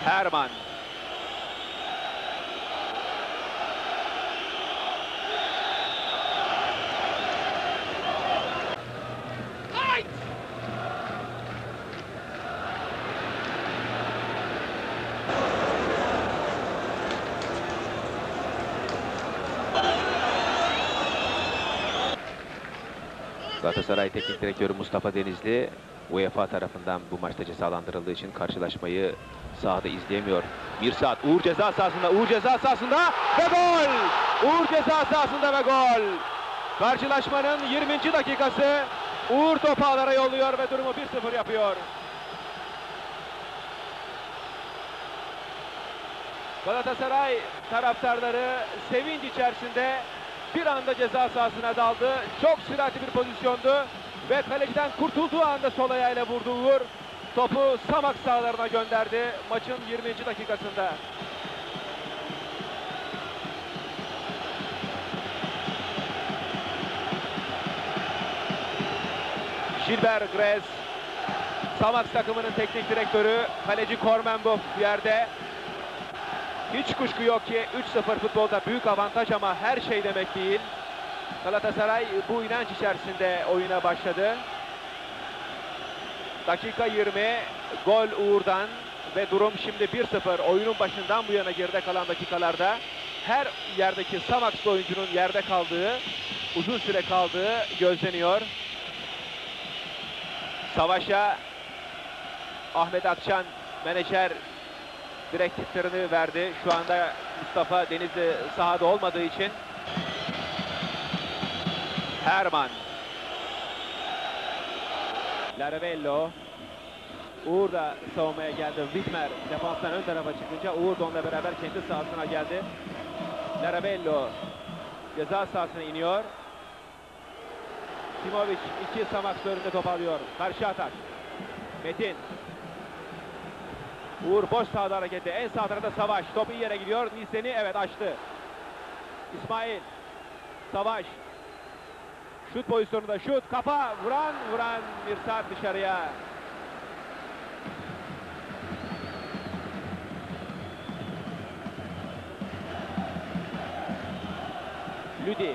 Herman. Galatasaray Teknik Direktörü Mustafa Denizli UEFA tarafından bu maçta cezalandırıldığı için karşılaşmayı sahada izleyemiyor. Mirsad, Uğur ceza sahasında, Uğur ceza sahasında ve gol! Uğur ceza sahasında ve gol! Karşılaşmanın 20. dakikası Uğur topu ağlara yolluyor ve durumu 1-0 yapıyor. Galatasaray taraftarları sevinç içerisinde bir anda ceza sahasına daldı. Çok süratli bir pozisyondu ve kaleciden kurtulduğu anda sol ayağıyla vurdu Uğur. Topu Samak sahalarına gönderdi maçın 20. dakikasında. Gilbert Grez, Samak takımının teknik direktörü, kaleci Kormenbov yerde. Hiç kuşku yok ki 3-0 futbolda büyük avantaj ama her şey demek değil. Galatasaray bu inanç içerisinde oyuna başladı. Dakika 20, gol Uğur'dan ve durum şimdi 1-0. Oyunun başından bu yana geride kalan dakikalarda her yerdeki Samakslı oyuncunun yerde kaldığı, uzun süre kaldığı gözleniyor. Savaş'a Ahmet Akçan menajer direktiflerini verdi. Şu anda Mustafa Denizli sahada olmadığı için. Herman. Laravello. Uğur da savunmaya geldi. Widmer defanstan ön tarafa çıkınca Uğur da onunla beraber kendi sahasına geldi. Laravello ceza sahasına iniyor. Simovic iki Samakslı önünde top alıyor. Karşı atak. Metin. Uğur boş sahada hareketi. En sağ tarafta Savaş. Top iyi yere gidiyor. Nisen'i evet açtı. İsmail. Savaş. Şut pozisyonunda şut. Kafa. Vuran Mirsad dışarıya. Lüdi.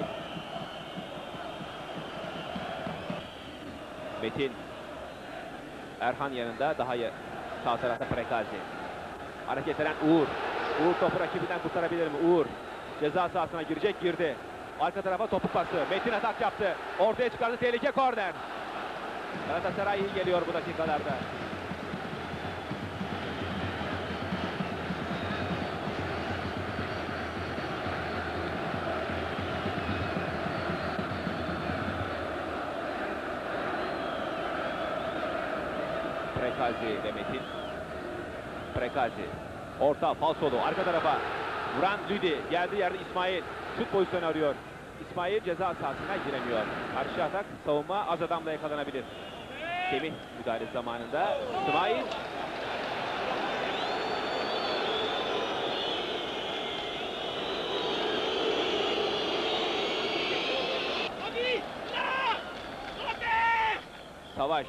Metin. Erhan yanında daha sağ tarafta Prekazi. Hareketlenen Uğur. Uğur topu rakibinden kurtarabilir mi? Uğur ceza sahasına girecek, girdi. Arka tarafa topu pası. Metin atak yaptı. Ortaya çıkardı, tehlike, korner. Galatasaray iyi geliyor bu dakikalarda. Prekazi ve Metin. Prekazi. Orta, falsolu, arka tarafa. Vuran Lüdi. Geldiği yerde İsmail. Şut pozisyonu arıyor. İsmail ceza sahasına giremiyor. Karşı atak, savunma az adamla yakalanabilir. Semih müdahale zamanında. İsmail. Savaş.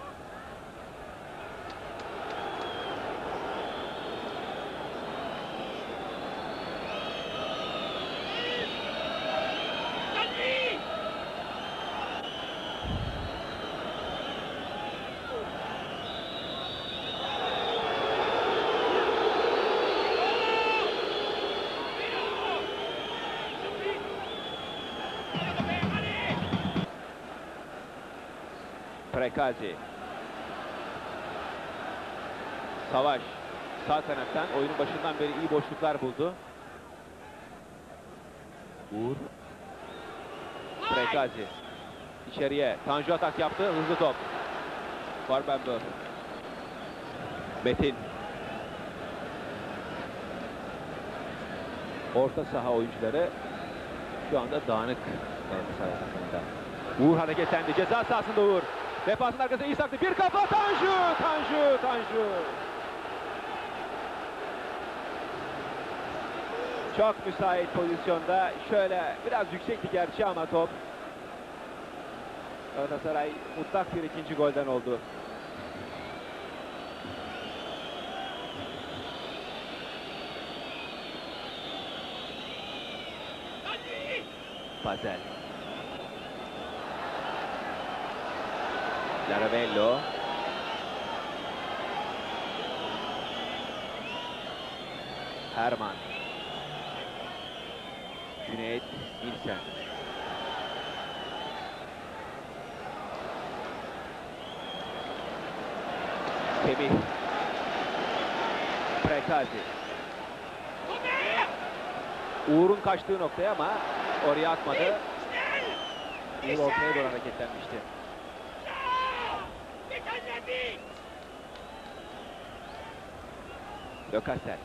Prekazi. Savaş. Sağ kanattan oyunun başından beri iyi boşluklar buldu. Uğur. Prekazi. İçeriye. Tanju atak yaptı. Hızlı top. Korbenböf. Metin. Orta saha oyuncuları şu anda dağınık Galatasaray takımında. Uğur hareketlendi. Ceza sahasında Uğur. Defansın arkasında iyi saktı. Bir kafa Tanju. Çok müsait pozisyonda. Şöyle biraz yüksekti gerçi ama top. Galatasaray mutlak bir ikinci golden oldu. Fazel. Laravello. Herman. Cüneyt Nilsen. Semih. Prekazi. Uğur'un kaçtığı noktaya ama oraya atmadı. Uğur ortaya doğru hareketlenmişti. Lökasel.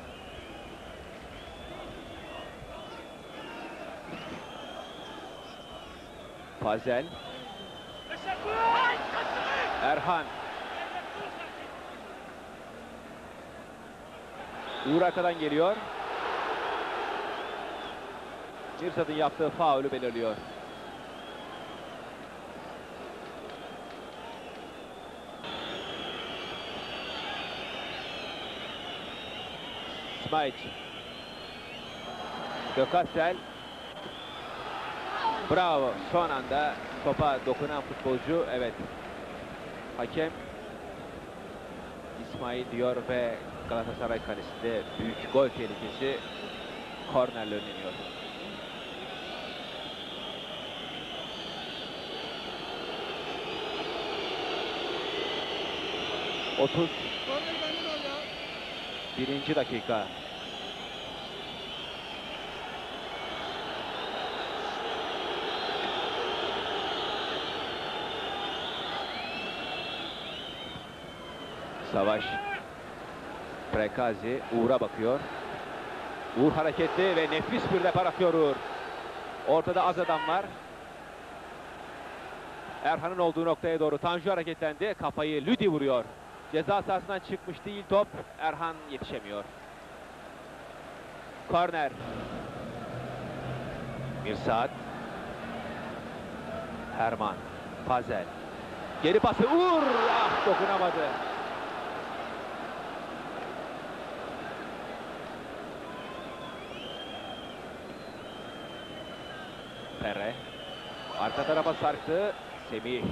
Fazel. Erhan. Uğur arkadan geliyor. Mirsat'ın yaptığı faulü belirliyor. Smajić. Lökasel. Bravo. Son anda topa dokunan futbolcu. Evet. Hakem İsmail diyor ve Galatasaray kalesinde büyük gol tehlikesi, kornerle önleniyor. Birinci dakika. Savaş. Prekazi Uğur'a bakıyor. Uğur hareketli ve nefis bir depar atıyor Uğur. Ortada az adam var. Erhan'ın olduğu noktaya doğru Tanju hareketlendi. Kafayı Lüdi vuruyor. Ceza sahasından çıkmış değil top. Erhan yetişemiyor. Korner. Mirsat. Herman. Fazel. Geri pası Uğur. Ah, dokunamadı. Pere. Arka tarafa sarktı. Semih.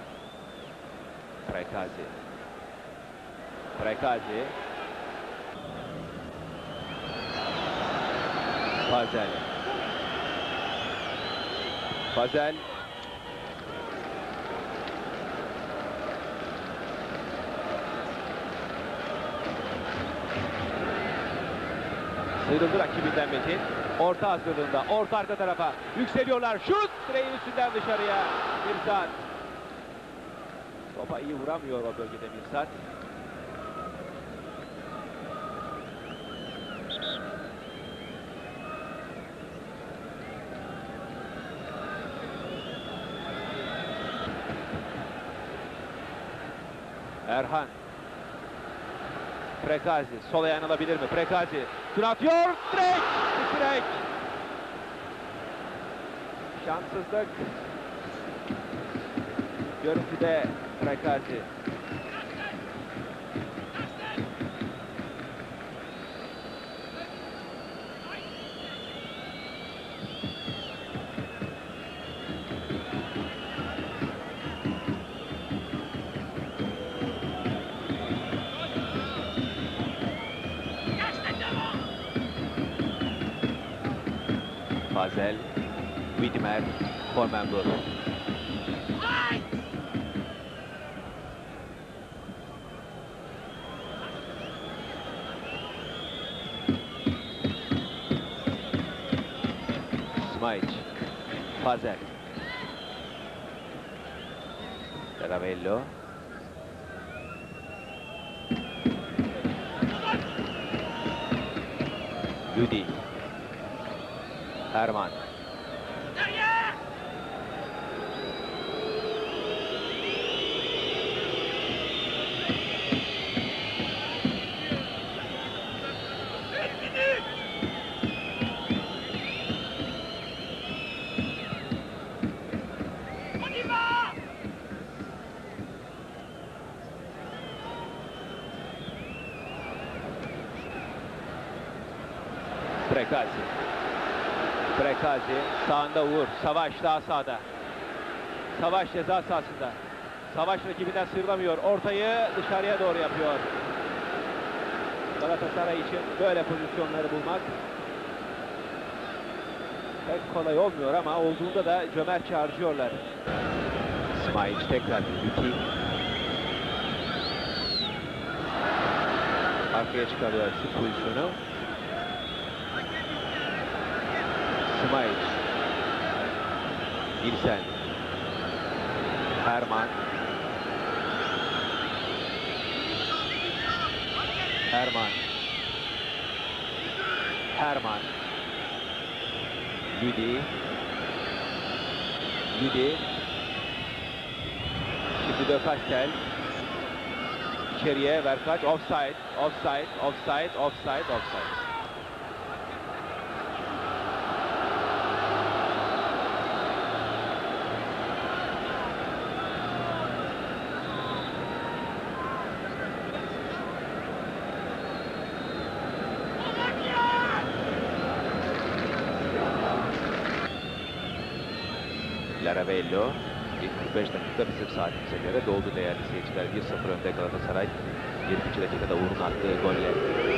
Prekazi. Prekazi. Fazel. Fazel. Sıyrıldı rakibinden Metin. Orta hazırlığında. Orta arka tarafa. Yükseliyorlar. Şut! Direğin üstünden dışarıya. Mirsat. Topa iyi vuramıyor o bölgede Mirsat. Erhan. Prekazi. Sol ayağını alabilir mi? Prekazi. Şunu atıyor. Direk! Direk! Şanssızlık. Görüntüde Prekazi. Fazel, Widmer, Kormenbur. Smajić, Fazel. Laravello. Lüdi. Herman. Prekazi. Prekazi sağında Uğur. Savaş daha sağda. Savaş ceza sahasında. Savaş rakibinden sıyrılamıyor. Ortayı dışarıya doğru yapıyor. Galatasaray için böyle pozisyonları bulmak pek kolay olmuyor ama olduğunda da cömertçe harcıyorlar. İsmail tekrar Lüti. Arkaya çıkarıyor şu pozisyonu. İsmail. Nilsen. Herman. Herman. Herman. Lüdi. Lüdi. Şimdi De Castel. İçeriye Verkaç. Offside. Offside. Offside. Offside. Offside. Laravello ilk 45 dakika bizim saatimize göre doldu değerli seyirciler. 1-0 önde Galatasaray. 20. dakikada Uğur'un attığı golle.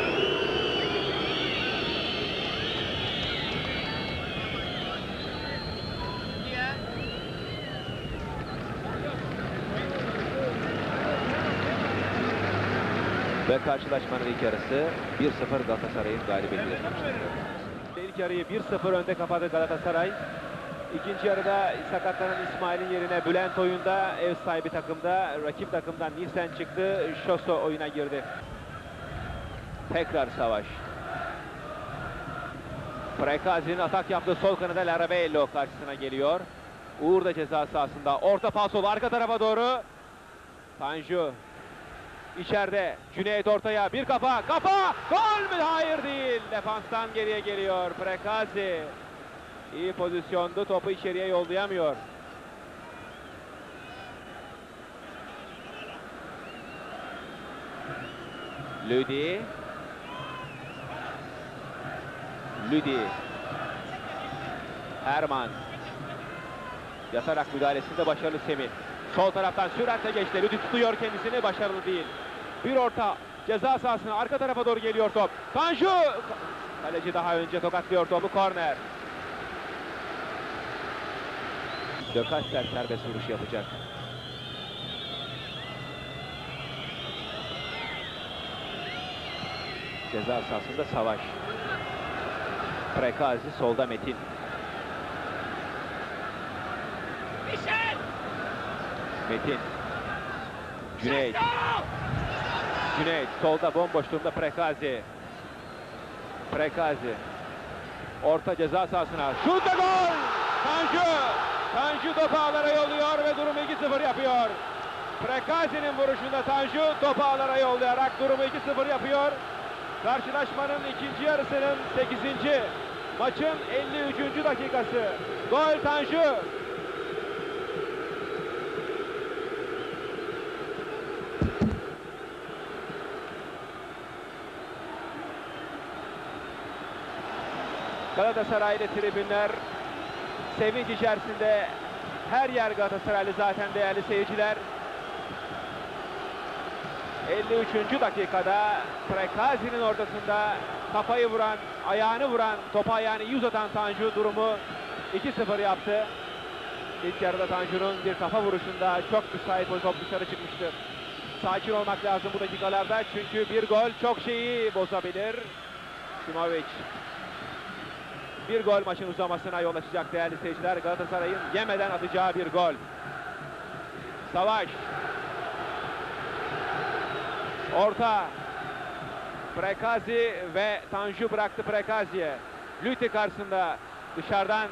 Ve karşılaşmanın ilk yarısı 1-0 Galatasaray'ın galibiyetiyle sonuçlanıyor. İlk yarıyı 1-0 önde kapadı Galatasaray. İkinci yarıda sakatlanan İsmail'in yerine Bülent oyunda, ev sahibi takımda, rakip takımdan Nilsen çıktı, Şoso oyuna girdi. Tekrar Savaş. Prekazi'nin atak yaptığı sol kanada Laravello karşısına geliyor. Uğur da ceza sahasında. Orta pas sol arka tarafa doğru. Tanju. İçeride Cüneyt ortaya bir kafa. Kafa! Gol mü? Hayır değil. Defanstan geriye geliyor Prekazi. İyi pozisyondu. Topu içeriye yollayamıyor. Lüdi. Lüdi. Herman. Yatarak müdahalesinde başarılı Semih. Sol taraftan süratle geçti. Lüdi tutuyor kendisini. Başarılı değil. Bir orta. Ceza sahasına arka tarafa doğru geliyor top. Tanju. Kaleci daha önce tokatlıyor topu. Korner. De Castel serbest vuruş yapacak. Ceza sahasında Savaş. Prekazi solda Metin. Metin. Cüneyt. Cüneyt solda bomboş durumda Prekazi. Prekazi. Orta ceza sahasına. Şut ve gol! Tanju! Tanju topu ağlara yolluyor ve durumu 2-0 yapıyor. Prekazi'nin vuruşunda Tanju topu ağlara yollayarak durumu 2-0 yapıyor. Karşılaşmanın ikinci yarısının 8. maçın 53. dakikası. Gol Tanju. Galatasaraylı tribünler sevinç içerisinde, her yer Galatasaraylı zaten değerli seyirciler. 53. dakikada Prekazi'nin ortasında kafayı vuran, ayağını vuran, topa ayağını iyi uzatan Tanju durumu 2-0 yaptı. İlk yarıda Tanju'nun bir kafa vuruşunda çok müsait bir top dışarı çıkmıştı. Sakin olmak lazım bu dakikalarda çünkü bir gol çok şeyi bozabilir. Simovic. Bir gol maçın uzamasına yol açacak değerli seyirciler. Galatasaray'ın yemeden atacağı bir gol. Savaş. Orta. Prekazi ve Tanju bıraktı Prekazi'ye. Lüti karşısında dışarıdan.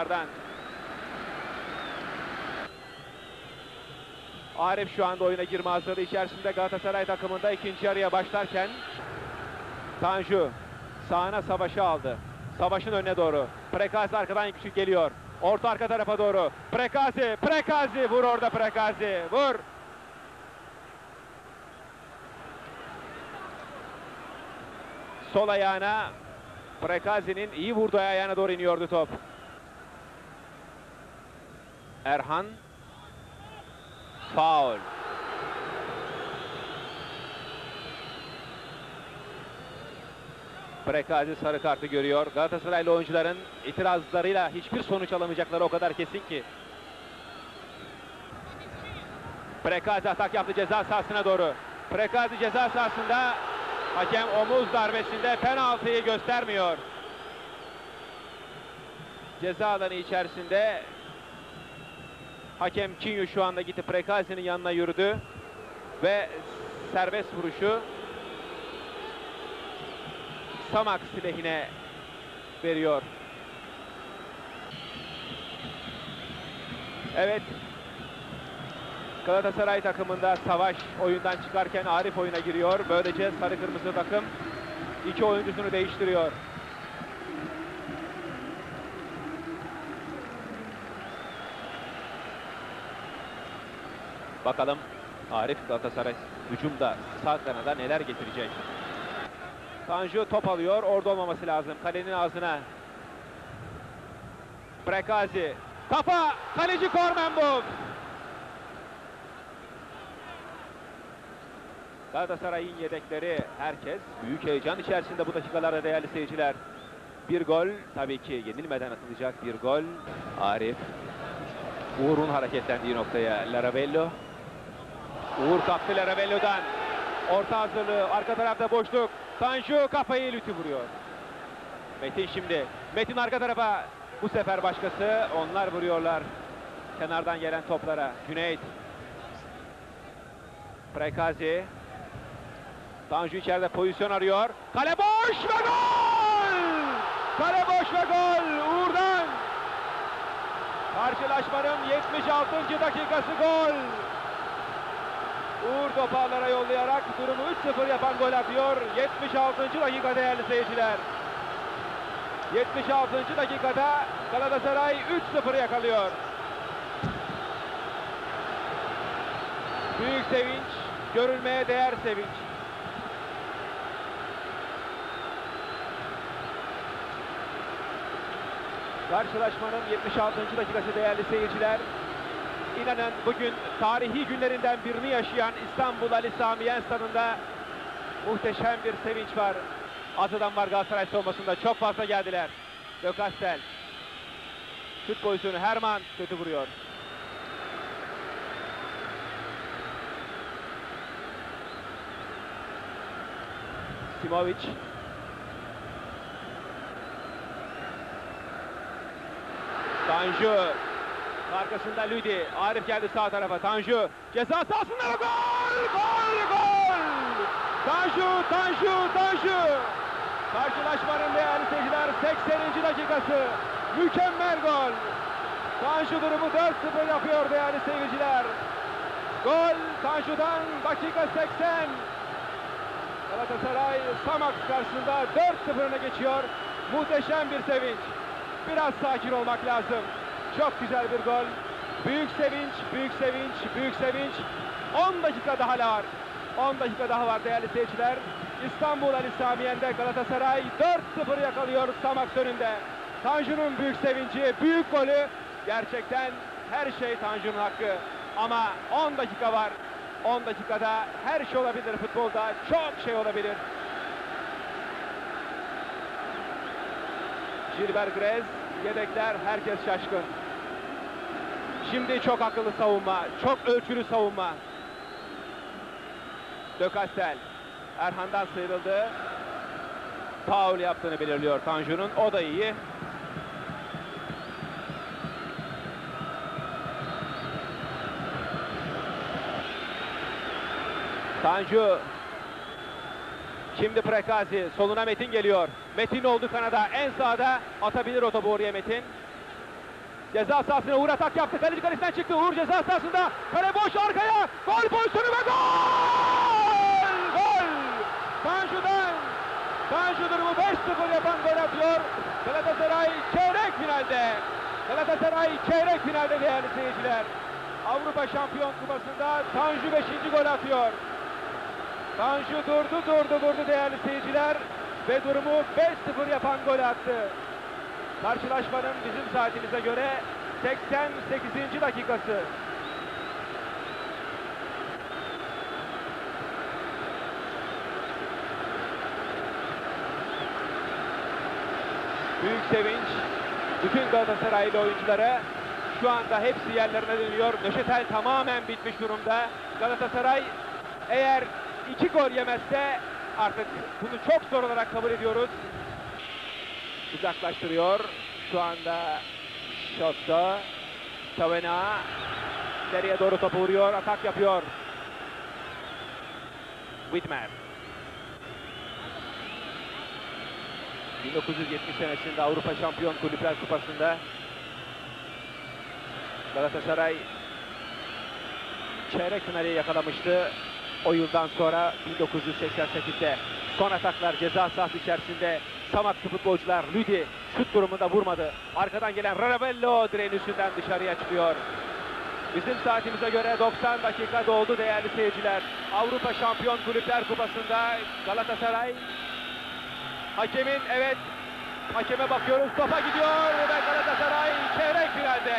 Arif şu anda oyuna girme hazırlığı içerisinde Galatasaray takımında ikinci yarıya başlarken Tanju sağına Savaş'ı aldı. Savaş'ın önüne doğru. Prekazi arkadan küçük geliyor. Orta arka tarafa doğru. Prekazi vur orada Prekazi. Vur. Sol ayağına Prekazi'nin iyi vurduğu ayağına doğru iniyordu top. Erhan. Faul. Prekazi sarı kartı görüyor. Galatasaraylı oyuncuların itirazlarıyla hiçbir sonuç alamayacakları o kadar kesin ki. Prekazi atak yaptı ceza sahasına doğru. Prekazi ceza sahasında, hakem omuz darbesinde penaltıyı göstermiyor. Ceza alanı içerisinde hakem Kinyo şu anda gitti, Prekazi'nin yanına yürüdü ve serbest vuruşu Samax lehine veriyor. Evet, Galatasaray takımında Savaş oyundan çıkarken Arif oyuna giriyor. Böylece sarı kırmızı takım iki oyuncusunu değiştiriyor. Bakalım Arif Galatasaray hücumda sağ kanada neler getirecek. Tanju top alıyor. Orada olmaması lazım. Kalenin ağzına. Prekazi. Kafa. Kaleci Kormenbov. Galatasaray'ın yedekleri, herkes büyük heyecan içerisinde bu dakikalarda değerli seyirciler. Bir gol tabii ki yenilmeden atılacak bir gol. Arif. Uğur'un hareketlendiği noktaya Larabello. Uğur kaptı Larabello'dan. Orta hazırlığı. Arka tarafta boşluk. Tanju kafayı Lütü vuruyor. Metin şimdi. Metin arka tarafa. Bu sefer başkası. Onlar vuruyorlar kenardan gelen toplara. Cüneyt. Prekazi. Tanju içeride pozisyon arıyor. Kale boş ve gol! Kale boş ve gol! Uğur'dan. Karşılaşmanın 76. dakikası gol. Uğur topu ağlara yollayarak durumu 3-0 yapan gol atıyor. 76. dakika değerli seyirciler. 76. dakikada Galatasaray 3-0 yakalıyor. Büyük sevinç, görülmeye değer sevinç. Karşılaşmanın 76. dakikası değerli seyirciler. İnanın bugün tarihi günlerinden birini yaşayan İstanbul Ali Sami Yen Stadı'nda muhteşem bir sevinç var. Az adam var Galatasaray savunmasında. Çok fazla geldiler. De Castel. Şut pozisyonu. Herman kötü vuruyor. Simovic. Tanju. Arkasında Lüdi. Arif geldi sağ tarafa. Tanju. Ceza sahasında gol! Gol! Gol! Tanju! Karşılaşmanın değerli seyirciler 80. dakikası. Mükemmel gol. Tanju durumu 4-0 yapıyor değerli seyirciler. Gol Tanju'dan dakika 80. Galatasaray Samax karşısında 4-0'ına geçiyor. Muhteşem bir sevinç. Biraz sakin olmak lazım. Çok güzel bir gol. Büyük sevinç. 10 dakika daha var. 10 dakika daha var değerli seyirciler. İstanbul Ali Sami Yen'de Galatasaray 4-0 yakalıyor Samax önünde. Tanju'nun büyük sevinci, büyük golü. Gerçekten her şey Tanju'nun hakkı. Ama 10 dakika var. 10 dakikada her şey olabilir futbolda. Çok şey olabilir. Gilbert Grez, yedekler, herkes şaşkın. Şimdi çok akıllı savunma, çok ölçülü savunma. De Castel, Erhan'dan sıyrıldı. Faul yaptığını belirliyor Tanju'nun, o da iyi. Tanju. Şimdi Prekazi, soluna Metin geliyor. Metin oldu kanada, en sağda atabilir o topu oraya Metin. Ceza sahasına Uğur atak yaptı. Kaleci kalesinden çıktı. Uğur ceza sahasında. Kale boş arkaya. Gol pozisyonu ve gol! Gol! Tanju'dan. Tanju durumu 5-0 yapan gol atıyor. Galatasaray çeyrek finalde. Galatasaray çeyrek finalde değerli seyirciler. Avrupa Şampiyon Kupası'nda Tanju 5. gol atıyor. Tanju durdu değerli seyirciler. ve durumu 5-0 yapan gol attı. Karşılaşmanın bizim saatimize göre 88. dakikası. Büyük sevinç bütün Galatasaraylı oyunculara. Şu anda hepsi yerlerine dönüyor. Nöşetel tamamen bitmiş durumda. Galatasaray eğer 2 gol yemezse artık bunu çok zor olarak kabul ediyoruz. Uzaklaştırıyor. Şu anda Şotta. Çavena ileriye doğru topu vuruyor. Atak yapıyor. Whitmer. 1970 senesinde Avrupa Şampiyon Kulüpler Kupası'nda Galatasaray çeyrek finali yakalamıştı. O yıldan sonra 1988'de son ataklar ceza sahası içerisinde Samaks'ı futbolcular Lüdi şut durumunda vurmadı. Arkadan gelen Ravello direğin üstünden dışarıya çıkıyor. Bizim saatimize göre 90 dakika doldu değerli seyirciler. Avrupa Şampiyon Kulüpler Kupası'nda Galatasaray hakeme bakıyoruz, topa gidiyor ve Galatasaray çeyrek finalde.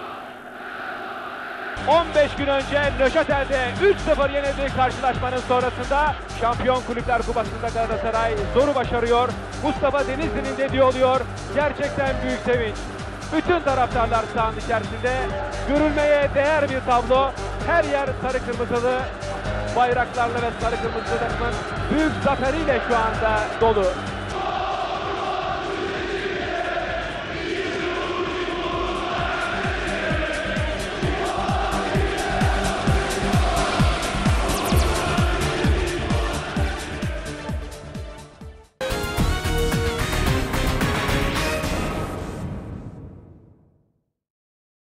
15 gün önce Nöşetel'de 3-0 yenildiği karşılaşmanın sonrasında Şampiyon Kulüpler Kupası'nda Galatasaray zoru başarıyor. Mustafa Denizli'nin dediği oluyor. Gerçekten büyük sevinç. Bütün taraftarlar sahanın içerisinde. Görülmeye değer bir tablo. Her yer sarı kırmızılı bayraklarla ve sarı kırmızı takımın büyük zaferiyle şu anda dolu.